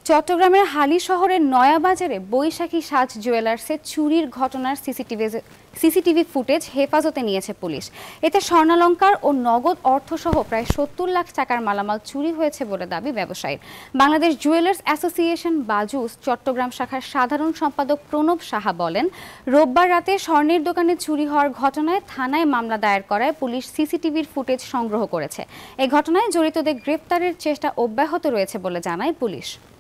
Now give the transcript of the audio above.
চট্টগ্রামের হালি শহরের নয়াবাজারে বৈশাখী সাজ জুয়েলার্সে চুরির ঘটনার সিসিটিভি ফুটেজ হেফাজতে নিয়েছে পুলিশ। এতে স্বর্ণালংকার ও নগদ অর্থসহ প্রায় ৭০ লাখ টাকার মালামাল চুরি হয়েছে বলে দাবি ব্যবসায়ীর। বাংলাদেশ জুয়েলার্স অ্যাসোসিয়েশন বাজুস চট্টগ্রাম শাখার সাধারণ সম্পাদক প্রণব সাহা বলেন, রোববার রাতে স্বর্ণের দোকানে চুরি হওয়ার ঘটনায় থানায় মামলা দায়ের করায় পুলিশ সিসিটিভির ফুটেজ সংগ্রহ করেছে। এই ঘটনায় জড়িতদের গ্রেপ্তারের চেষ্টা অব্যাহত রয়েছে বলে জানায় পুলিশ।